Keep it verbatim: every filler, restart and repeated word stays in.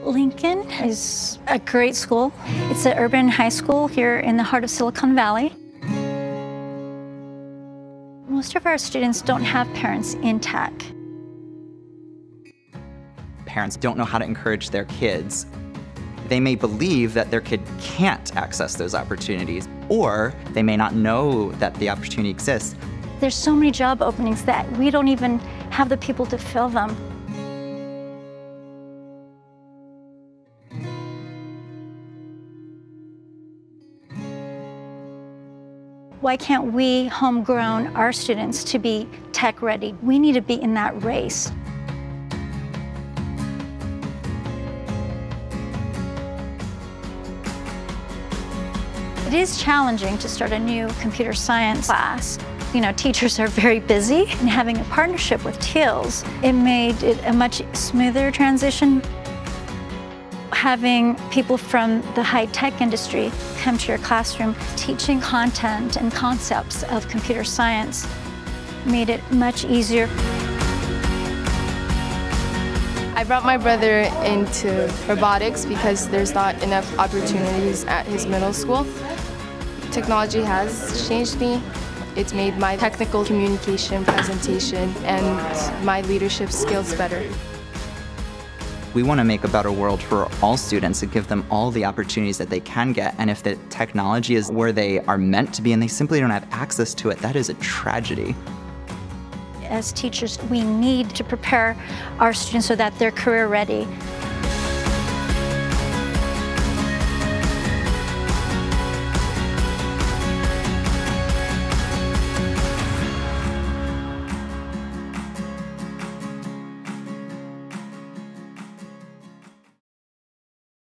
Lincoln is a great school. It's an urban high school here in the heart of Silicon Valley. Most of our students don't have parents in tech. Parents don't know how to encourage their kids. They may believe that their kid can't access those opportunities, or they may not know that the opportunity exists. There's so many job openings that we don't even have the people to fill them. Why can't we homegrown our students to be tech ready? We need to be in that race. It is challenging to start a new computer science class. You know, teachers are very busy, and having a partnership with T I L S, it made it a much smoother transition. Having people from the high-tech industry come to your classroom teaching content and concepts of computer science made it much easier. I brought my brother into robotics because there's not enough opportunities at his middle school. Technology has changed me. It's made my technical communication, presentation, and my leadership skills better. We want to make a better world for all students and give them all the opportunities that they can get. And if the technology is where they are meant to be and they simply don't have access to it, that is a tragedy. As teachers, we need to prepare our students so that they're career ready.